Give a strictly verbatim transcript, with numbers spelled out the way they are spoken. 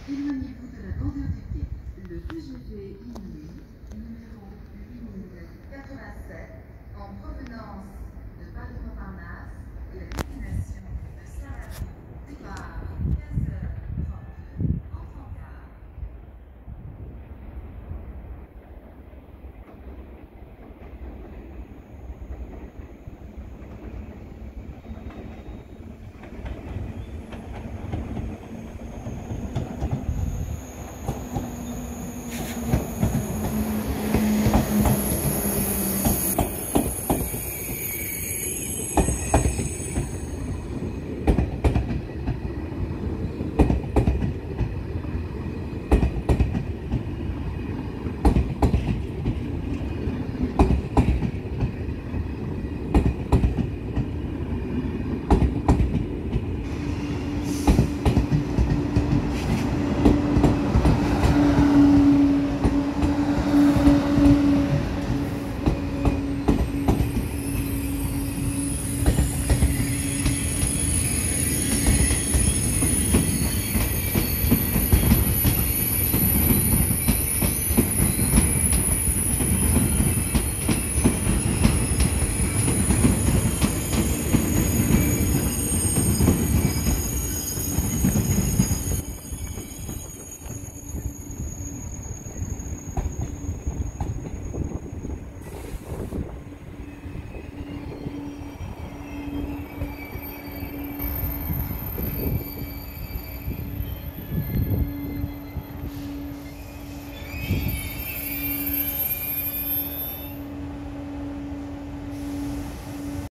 Éloignez-vous de la grandeur du quai. Le T G V Inouï, numéro huit mille quatre-vingt-sept, en provenance de Paris-Montparnasse et à destination de Saint-Lary, départ